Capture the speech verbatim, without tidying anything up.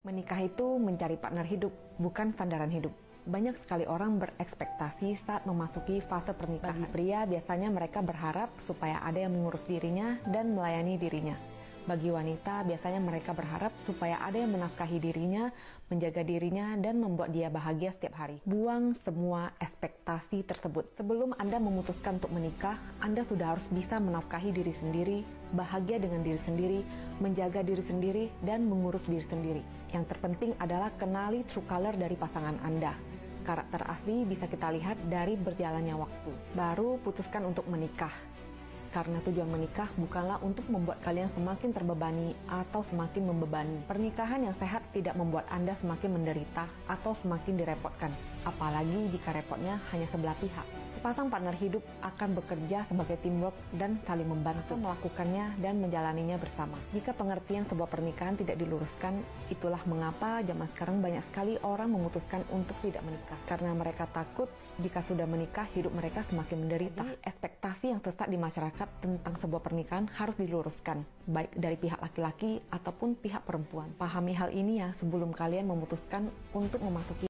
Menikah itu mencari partner hidup, bukan sandaran hidup. Banyak sekali orang berekspektasi saat memasuki fase pernikahan. Bagi pria, biasanya mereka berharap supaya ada yang mengurus dirinya dan melayani dirinya. Bagi wanita, biasanya mereka berharap supaya ada yang menafkahi dirinya, menjaga dirinya, dan membuat dia bahagia setiap hari. Buang semua ekspektasi tersebut. Sebelum Anda memutuskan untuk menikah, Anda sudah harus bisa menafkahi diri sendiri, bahagia dengan diri sendiri, menjaga diri sendiri, dan mengurus diri sendiri. Yang terpenting adalah kenali true color dari pasangan Anda. Karakter asli bisa kita lihat dari berjalannya waktu. Baru putuskan untuk menikah. Karena tujuan menikah bukanlah untuk membuat kalian semakin terbebani atau semakin membebani. Pernikahan yang sehat tidak membuat Anda semakin menderita atau semakin direpotkan. Apalagi jika repotnya hanya sebelah pihak. Sepasang partner hidup akan bekerja sebagai teamwork dan saling membantu melakukannya dan menjalaninya bersama. Jika pengertian sebuah pernikahan tidak diluruskan, itulah mengapa zaman sekarang banyak sekali orang memutuskan untuk tidak menikah. Karena mereka takut jika sudah menikah, hidup mereka semakin menderita. Jadi, ekspektasi yang sesat di masyarakat tentang sebuah pernikahan harus diluruskan, baik dari pihak laki-laki ataupun pihak perempuan. Pahami hal ini ya sebelum kalian memutuskan untuk memasuki